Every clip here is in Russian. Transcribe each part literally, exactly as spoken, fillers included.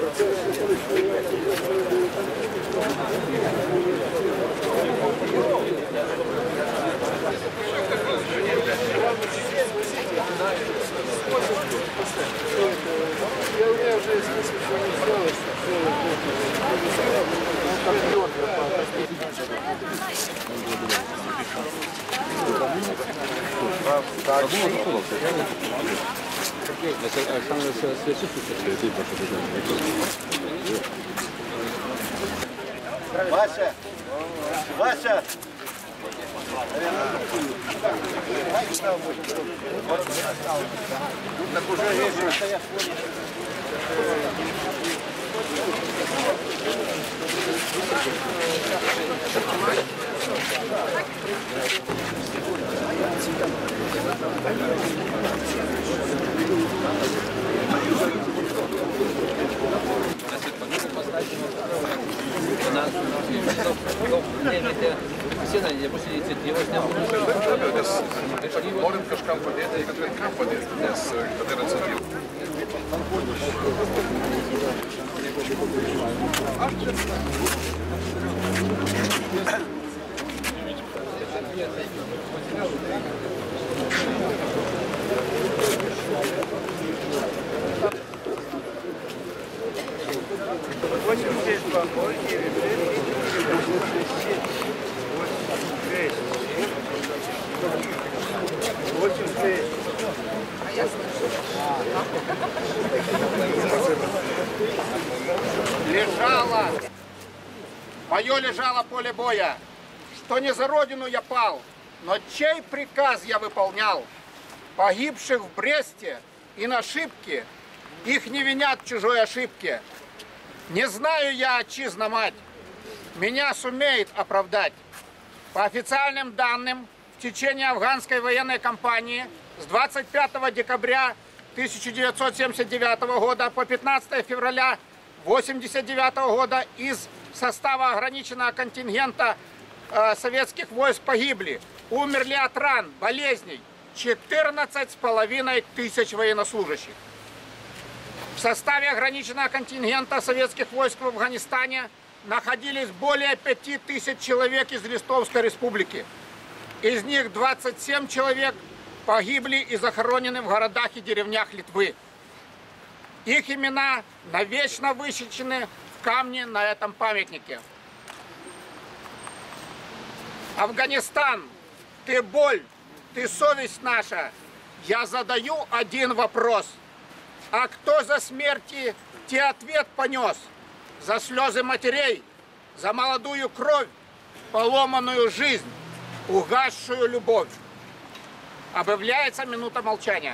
Вася! Вася! Так уже вечер. Moram kažkam padėti, kad ir kam padėti, nes kad yra atsakymas. Лежало, мое лежало поле боя, что не за родину я пал, но чей приказ я выполнял? Погибших в Бресте и на Шипке, их не винят в чужой ошибке. Не знаю я, отчизна мать, меня сумеет оправдать. По официальным данным, в течение афганской военной кампании с двадцать пятого декабря тысяча девятьсот семьдесят девятого года по пятнадцатое февраля восемьдесят девятого года из состава ограниченного контингента э, советских войск погибли, умерли от ран, болезней четырнадцать с половиной тысяч военнослужащих. В составе ограниченного контингента советских войск в Афганистане находились более пяти тысяч человек из Литовской Республики. Из них двадцать семь человек погибли и захоронены в городах и деревнях Литвы. Их имена навечно высечены в камне на этом памятнике. Афганистан, ты боль, ты совесть наша. Я задаю один вопрос. А кто за смерти те ответ понес? За слезы матерей, за молодую кровь, поломанную жизнь, угасшую любовь. Объявляется минута молчания.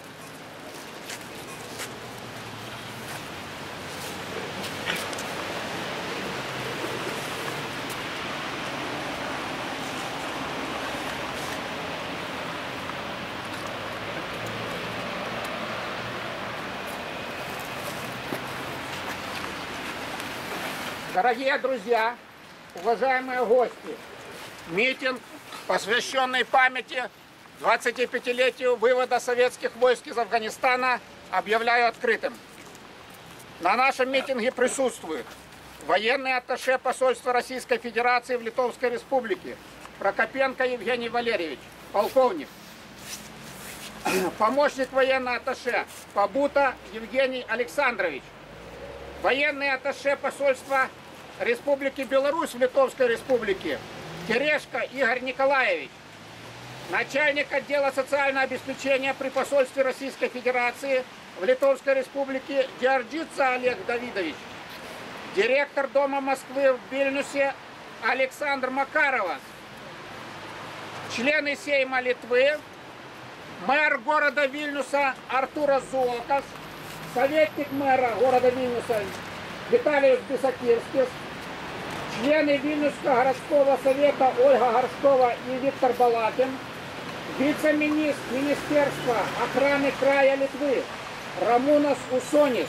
Дорогие друзья, уважаемые гости, митинг, посвященный памяти двадцатипятилетию вывода советских войск из Афганистана, объявляю открытым. На нашем митинге присутствует военный атташе посольства Российской Федерации в Литовской Республике Прокопенко Евгений Валерьевич, полковник. Помощник военного атташе Побута Евгений Александрович. Военный атташе посольства Республики Беларусь в Литовской Республике Терешко Игорь Николаевич. Начальник отдела социального обеспечения при посольстве Российской Федерации в Литовской Республике Диорджица Олег Давидович. Директор Дома Москвы в Вильнюсе Александр Макарова. Члены Сейма Литвы, мэр города Вильнюса Артурас Зуокас, советник мэра города Вильнюса Виталий Бесакирскис, члены Вильнюсского городского совета Ольга Горшкова и Виктор Балакин, вице-министр Министерства охраны края Литвы Рамунас Усонис.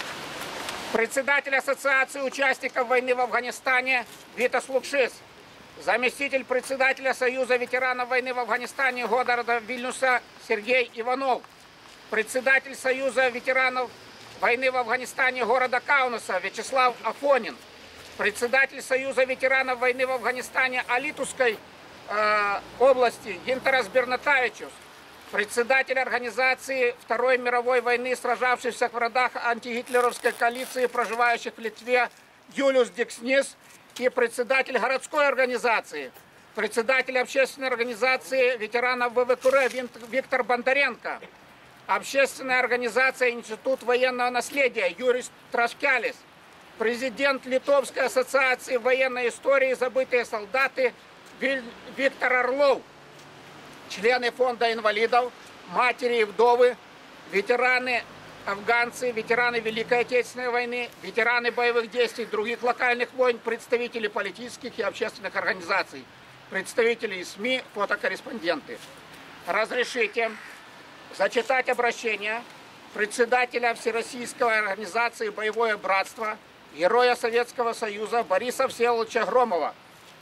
Председатель Ассоциации участников войны в Афганистане Витас Лукшис. заместитель председателя Союза ветеранов войны в Афганистане города Вильнюса Сергей Иванов, председатель Союза ветеранов войны в Афганистане города Каунаса Вячеслав Афонин, председатель Союза ветеранов войны в Афганистане Алитушской э, области Гинтерас Бернатавичус, председатель организации Второй мировой войны, сражавшихся в родах антигитлеровской коалиции, проживающих в Литве, Юлиус Дикснис, и председатель городской организации, председатель общественной организации ветеранов ВВКР Виктор Бондаренко, общественная организация Институт военного наследия Юрий Трашкелис, президент Литовской ассоциации военной истории «Забытые солдаты» Виктор Орлов, члены фонда инвалидов, матери и вдовы, ветераны афганцы, ветераны Великой Отечественной войны, ветераны боевых действий других локальных войн, представители политических и общественных организаций, представители СМИ, фотокорреспонденты. Разрешите зачитать обращение председателя Всероссийской организации «Боевое братство», Героя Советского Союза Бориса Всеволодовича Громова.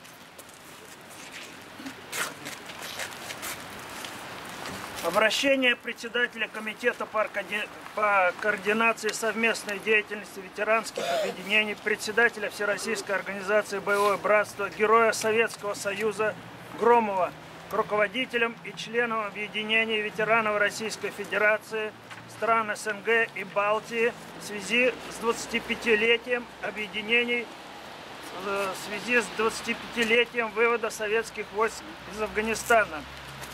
Обращение председателя Комитета по координации совместной деятельности ветеранских объединений, председателя Всероссийской организации «Боевое братство», Героя Советского Союза Громова к руководителям и членам объединений ветеранов Российской Федерации, стран СНГ и Балтии в связи с двадцатипятилетием объединений, в связи с двадцатипятилетием вывода советских войск из Афганистана.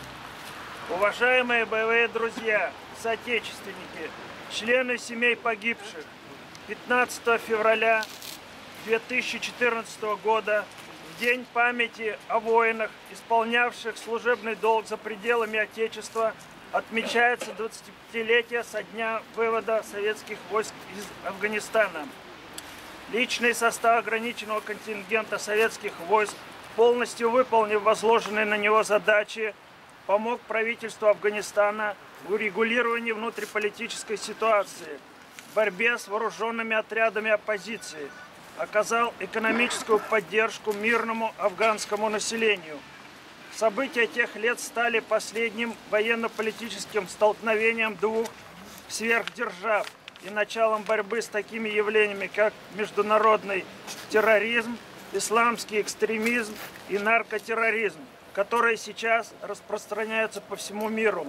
Уважаемые боевые друзья, соотечественники, члены семей погибших, пятнадцатого февраля две тысячи четырнадцатого года, в день памяти о воинах, исполнявших служебный долг за пределами Отечества, отмечается двадцатипятилетие со дня вывода советских войск из Афганистана. Личный состав ограниченного контингента советских войск, полностью выполнив возложенные на него задачи, помог правительству Афганистана в урегулировании внутриполитической ситуации, в борьбе с вооруженными отрядами оппозиции, оказал экономическую поддержку мирному афганскому населению. События тех лет стали последним военно-политическим столкновением двух сверхдержав и началом борьбы с такими явлениями, как международный терроризм, исламский экстремизм и наркотерроризм, которые сейчас распространяются по всему миру.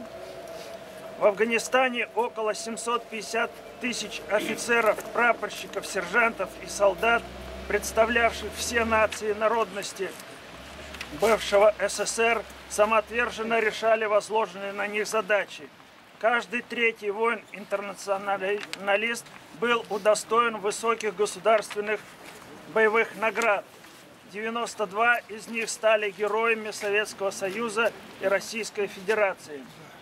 В Афганистане около семисот пятидесяти тысяч офицеров, прапорщиков, сержантов и солдат, представлявших все нации и народности бывшего СССР, самоотверженно решали возложенные на них задачи. Каждый третий воин-интернационалист был удостоен высоких государственных боевых наград. девяносто два из них стали героями Советского Союза и Российской Федерации.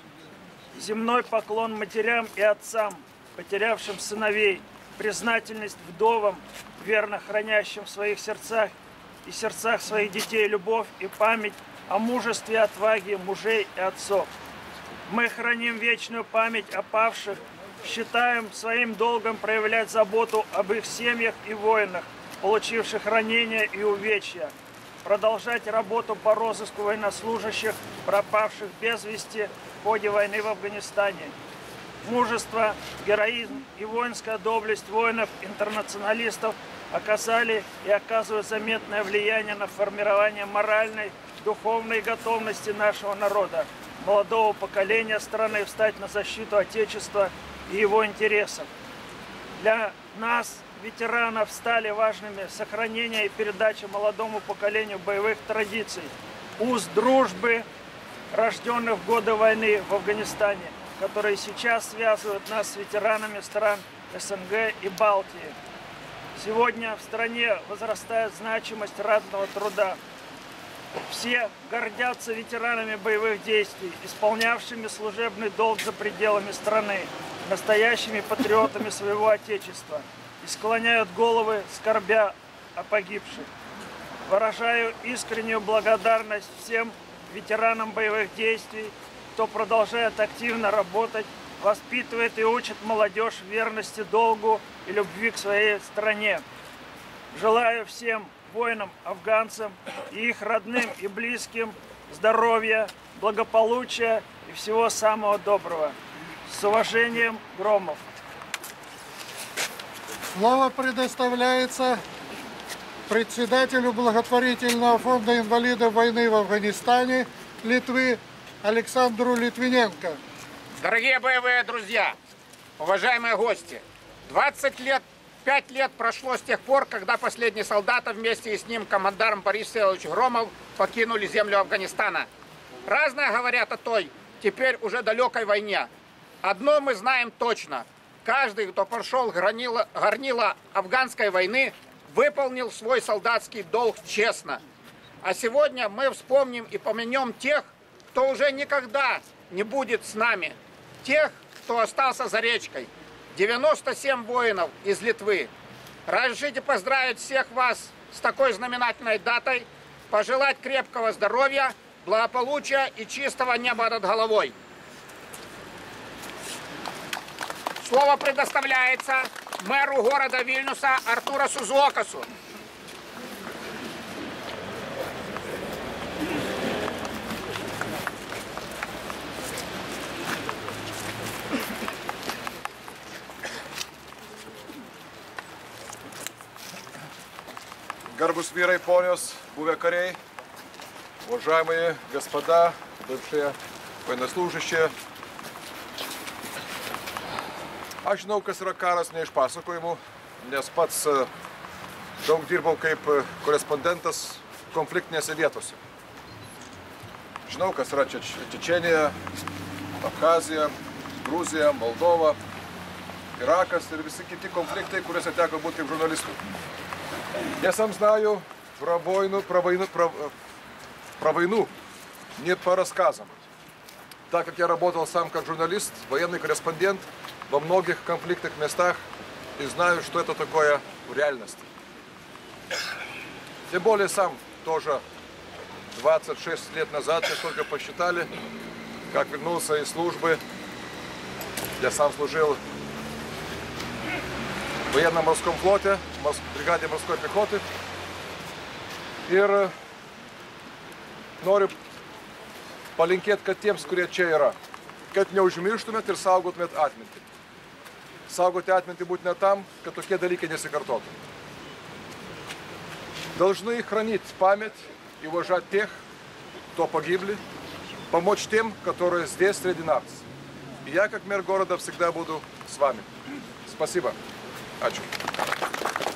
Земной поклон матерям и отцам, потерявшим сыновей, признательность вдовам, верно хранящим в своих сердцах и сердцах своих детей любовь и память о мужестве и отваге мужей и отцов. Мы храним вечную память о павших, считаем своим долгом проявлять заботу об их семьях и воинах, получивших ранения и увечья, продолжать работу по розыску военнослужащих, пропавших без вести в ходе войны в Афганистане. Мужество, героизм и воинская доблесть воинов-интернационалистов оказали и оказывают заметное влияние на формирование моральной, духовной готовности нашего народа, молодого поколения страны встать на защиту Отечества и его интересов. Для нас, ветеранов, стали важными сохранение и передача молодому поколению боевых традиций, уз дружбы, рожденных в годы войны в Афганистане, которые сейчас связывают нас с ветеранами стран СНГ и Балтии. Сегодня в стране возрастает значимость ратного труда. Все гордятся ветеранами боевых действий, исполнявшими служебный долг за пределами страны, настоящими патриотами своего Отечества, и склоняют головы, скорбя о погибших. Выражаю искреннюю благодарность всем ветеранам боевых действий, кто продолжает активно работать, воспитывает и учит молодежь верности долгу и любви к своей стране. Желаю всем воинам-афганцам и их родным и близким здоровья, благополучия и всего самого доброго. С уважением, Громов. Слово предоставляется председателю благотворительного фонда инвалидов войны в Афганистане Литвы Александру Литвиненко. Дорогие боевые друзья, уважаемые гости, двадцать лет, пять лет прошло с тех пор, когда последние солдаты вместе и с ним командарм Борис Всеволодович Громов покинули землю Афганистана. Разное говорят о той, теперь уже далекой войне. Одно мы знаем точно. Каждый, кто прошел горнило, горнило афганской войны, выполнил свой солдатский долг честно. А сегодня мы вспомним и помянем тех, кто уже никогда не будет с нами. Тех, кто остался за речкой. девяносто семь воинов из Литвы. Разрешите поздравить всех вас с такой знаменательной датой, пожелать крепкого здоровья, благополучия и чистого неба над головой. Слово предоставляется мэру города Вильнюса Артуру Сузуокасу. Garbus vyrai, ponios, buvę kariai, уважаемые господа, бывшие военнослужащие. Aš žinau, kas yra karas ne iš pasakojimų, nes pats daug dirbau kaip korespondentas konfliktinėse vietose. Žinau, kas yra Čečėnija, Abchazija, Gruzija, Moldova, Irakas ir visi kiti konfliktai, kuriuose teko būti kaip žurnalistų. Я сам знаю про войну, про войну, про, про войну не по рассказам. Так как я работал сам как журналист, военный корреспондент во многих конфликтных местах и знаю, что это такое в реальности. Тем более сам тоже двадцать шесть лет назад, как только посчитали, как вернулся из службы, я сам служил в военно-морском флоте, в бригаде морской пехоты. Ir noriu palinkėti, kad tiems, kurie čia yra, kad neužmirštumėt ir saugotumėt atmintį. Saugoti atmintį būtina там, kad tokie dalykai несикартоты. Должны хранить память и уважать тех, кто погибли, помочь тем, которые здесь среди нас. И я, как мэр города, всегда буду с вами. Спасибо. Ачу.